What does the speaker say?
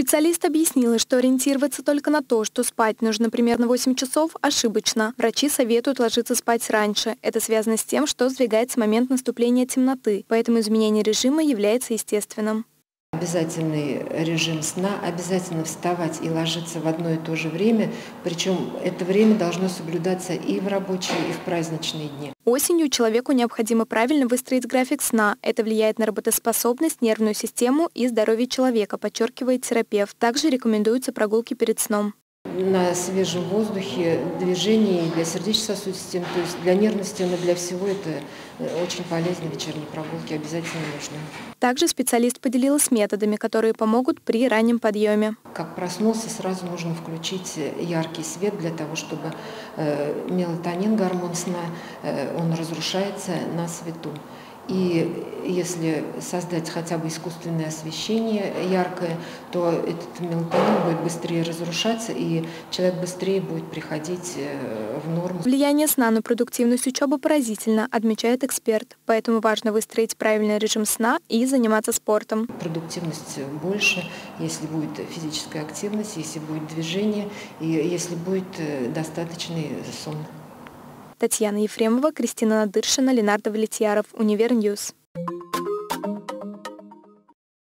Специалист объяснила, что ориентироваться только на то, что спать нужно примерно 8 часов, ошибочно. Врачи советуют ложиться спать раньше. Это связано с тем, что сдвигается момент наступления темноты, поэтому изменение режима является естественным. Обязательный режим сна, обязательно вставать и ложиться в одно и то же время, причем это время должно соблюдаться и в рабочие, и в праздничные дни. Осенью человеку необходимо правильно выстроить график сна. Это влияет на работоспособность, нервную систему и здоровье человека, подчеркивает терапевт. Также рекомендуются прогулки перед сном. На свежем воздухе, движении для сердечно-сосудистой системы, то есть для нервной системы, для всего это очень полезно. Вечерние прогулки обязательно нужны. Также специалист поделилась методами, которые помогут при раннем подъеме. Как проснулся, сразу нужно включить яркий свет для того, чтобы мелатонин, гормон сна, он разрушается на свету. И если создать хотя бы искусственное освещение яркое, то этот мелатонин будет быстрее разрушаться, и человек быстрее будет приходить в норму. Влияние сна на продуктивность учебы поразительно, отмечает эксперт. Поэтому важно выстроить правильный режим сна и заниматься спортом. Продуктивность больше, если будет физическая активность, если будет движение и если будет достаточный сон. Татьяна Ефремова, Кристина Надыршина, Ленардо Влетьяров, Универньюз.